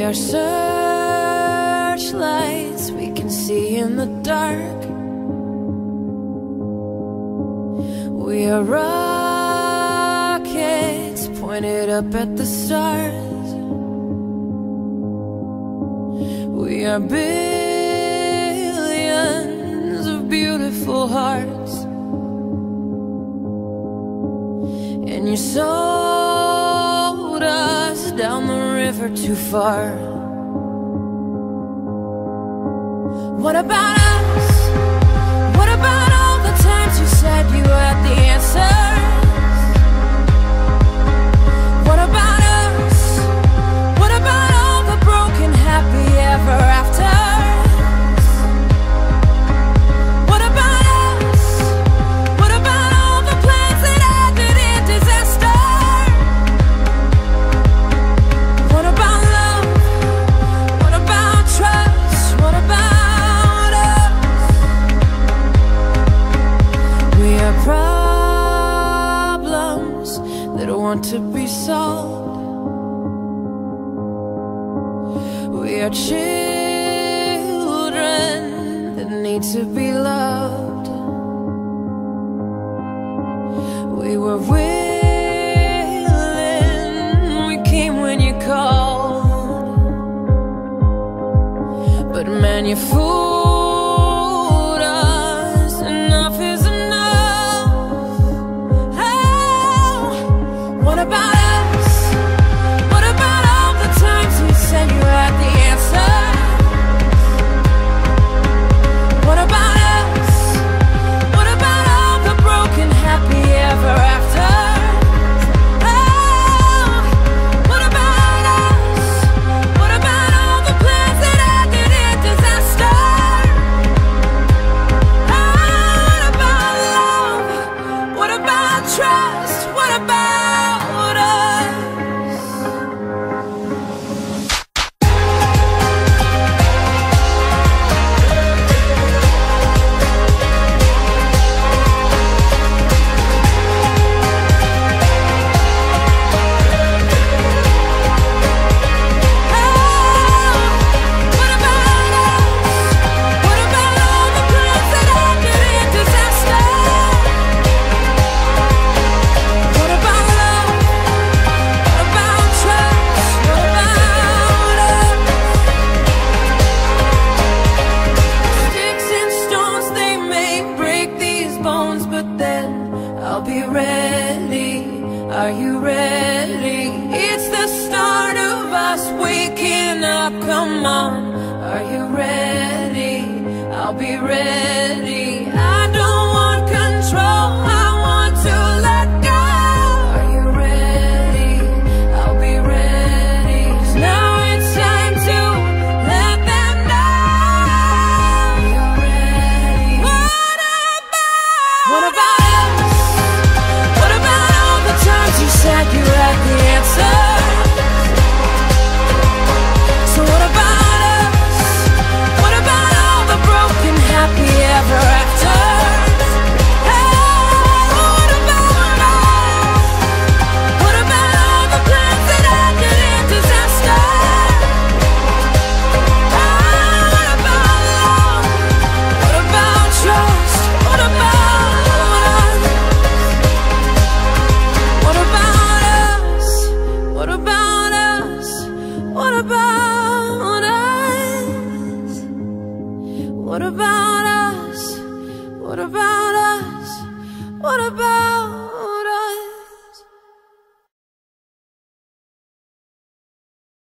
are searchlights we can see in the dark. We are rockets pointed up at the stars. We are billions of beautiful hearts, and you sold us down the river too far. What about us? What about all the times you said you had the answers? What about us? What about all the broken happy ever afters? What about us? What about all the plans that ended in disaster? What about love? What about trust? What about us? We are problems that want to be solved. We are children that need to be loved. We were willing, we came when you called, but man, you fooled us. Enough is enough. Oh, what about us? What about all the times you said you had the answer? What about us? What about all the broken happy ever after? Oh, what about us? What about all the plans that ended in disaster? Oh, what about love? What about trust? What about us? Sticks and stones, they may break these bones, but then I'll be ready. Are you ready? It's the start of us waking up. Come on, are you ready? I'll be ready. I don't want control, I want to let go. Are you ready? I'll be ready. 'Cause now it's time to let them know you're ready. What about us? What about all the times you said you had the answer? So what about us? What about all the broken happy ever after? What about us? What about all the plans that ended in disaster? What about love? What about trust? What about us? What about us? What about us? What about us? What about us? What about us? What about